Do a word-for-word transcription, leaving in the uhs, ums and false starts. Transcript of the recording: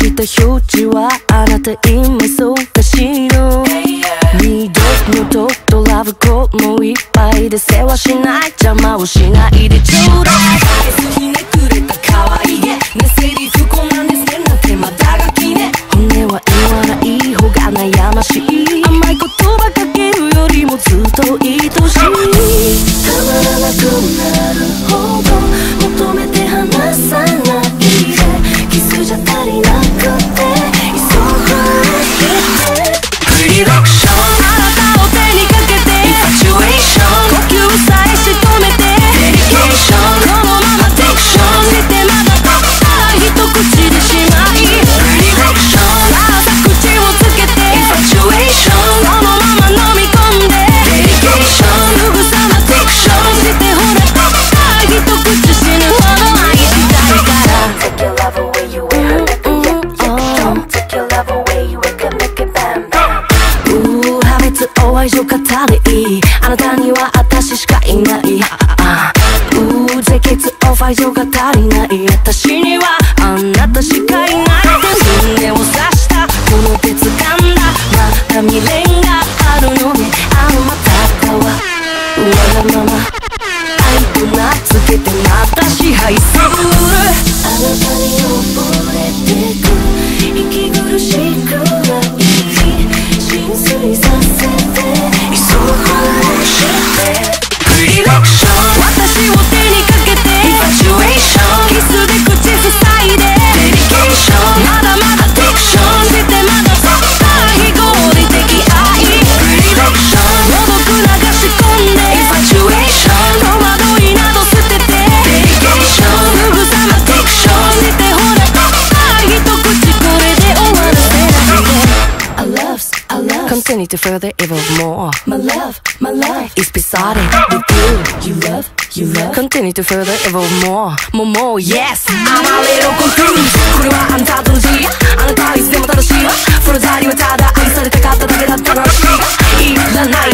した表示はあなた今そうかしろ。二度のとラブコもいっぱいで世話しない邪魔をしないでちょうだい。ひねくれた可愛いねセリフこなんですねなんてまたがきね。本音は言わない方が悩ましい。甘い言葉かけるよりもずっと愛しい。たまらなくなるほど求めて離さないでキスじゃ足りなくて急がれてプリロクションあなたを手にかけてインファチュエーション呼吸さえ仕留めてデリケーションこのままテクションしてまだたった一口でしまいプリロクションあなた口をつけてインファチュエーションこのまま飲み込んでデリケーションすぐさまテクションしてほらたった一口死ぬほど愛したいから Take your love away you with her neck and yeah Don't take your love away you with her neck and bam bam うー破滅お愛情語れいいあなたには私しかいないうー絶血お愛情が足りない私にはあなたしかいない胸を刺したこの手掴んだまだ未練があるのねあのまたかはわがまま愛と名付けてまた支配するあなたに溺れてく息苦しくない浸水させて急がしてプリロクション私を手にかけてインファチュエーションキスで口塞いでデリケーションまだまだテクションしてまだたった非合理的愛プリロクション孤独流し込んでインファチュエーション戸惑いなど捨ててデリケーションすぐさまテクションしてほらたった一口これで終わらせないで I love, I love Continue to further evolve more My love, my life is beside it with you You love, you love Continue to further evolve more More, more, yes I'm a little confused これはあんたとの G あなたはいつでも正しいわその代理はただ愛されたかっただけだった話いらない